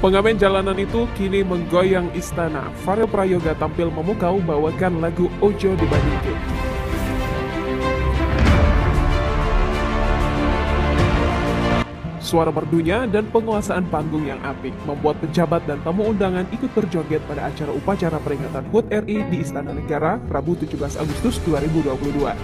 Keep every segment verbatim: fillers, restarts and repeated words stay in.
Pengamen jalanan itu kini menggoyang istana. Farel Prayoga tampil memukau bawakan lagu Ojo Dibandingke. Suara merdunya dan penguasaan panggung yang apik membuat pejabat dan tamu undangan ikut berjoget pada acara upacara peringatan H U T R I di Istana Negara Rabu tujuh belas Agustus dua ribu dua puluh dua.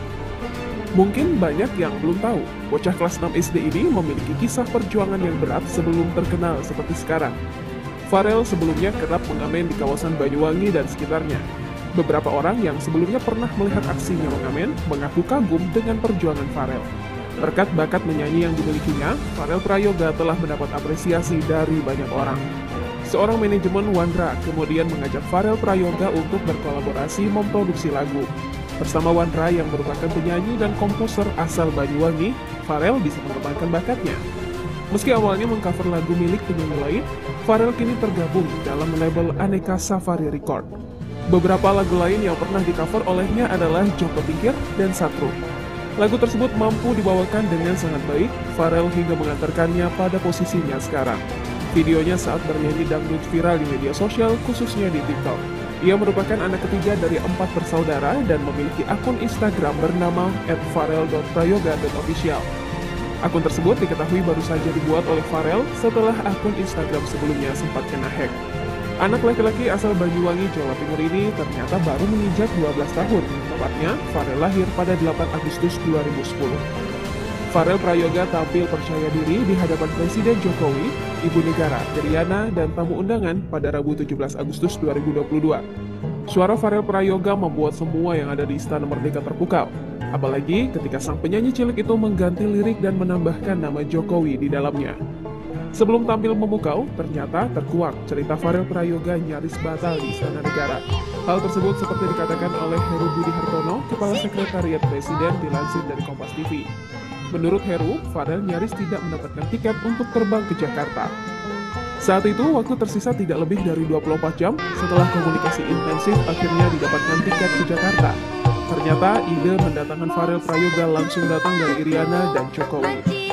Mungkin banyak yang belum tahu, bocah kelas enam S D ini memiliki kisah perjuangan yang berat sebelum terkenal seperti sekarang. Farel sebelumnya kerap mengamen di kawasan Banyuwangi dan sekitarnya. Beberapa orang yang sebelumnya pernah melihat aksinya mengamen mengaku kagum dengan perjuangan Farel. Berkat bakat menyanyi yang dimilikinya, Farel Prayoga telah mendapat apresiasi dari banyak orang. Seorang manajemen Wandra kemudian mengajak Farel Prayoga untuk berkolaborasi memproduksi lagu. Bersama Wandra yang merupakan penyanyi dan komposer asal Banyuwangi, Farel bisa mengembangkan bakatnya. Meski awalnya mengcover lagu milik penyanyi lain, Farel kini tergabung dalam label Aneka Safari Record. Beberapa lagu lain yang pernah di-cover olehnya adalah Joko Tingkir dan Satru. Lagu tersebut mampu dibawakan dengan sangat baik, Farel hingga mengantarkannya pada posisinya sekarang. Videonya saat bernyanyi dangdut viral di media sosial, khususnya di TikTok. Ia merupakan anak ketiga dari empat bersaudara dan memiliki akun Instagram bernama et farel dot prayoga dot official. Akun tersebut diketahui baru saja dibuat oleh Farel setelah akun Instagram sebelumnya sempat kena hack. Anak laki-laki asal Banyuwangi, Jawa Timur ini ternyata baru menginjak dua belas tahun, tepatnya Farel lahir pada delapan Agustus dua ribu sepuluh. Farel Prayoga tampil percaya diri di hadapan Presiden Jokowi, Ibu Negara, Iriana, dan tamu undangan pada Rabu tujuh belas Agustus dua ribu dua puluh dua. Suara Farel Prayoga membuat semua yang ada di Istana Merdeka terpukau. Apalagi ketika sang penyanyi cilik itu mengganti lirik dan menambahkan nama Jokowi di dalamnya. Sebelum tampil memukau, ternyata terkuak cerita Farel Prayoga nyaris batal di Istana Negara. Hal tersebut seperti dikatakan oleh Heru Budi Hartono, Kepala Sekretariat Presiden, dilansir dari Kompas T V. Menurut Heru, Farel nyaris tidak mendapatkan tiket untuk terbang ke Jakarta. Saat itu, waktu tersisa tidak lebih dari dua puluh empat jam setelah komunikasi intensif akhirnya didapatkan tiket ke Jakarta. Ternyata ide mendatangkan Farel Prayoga langsung datang dari Iriana dan Jokowi.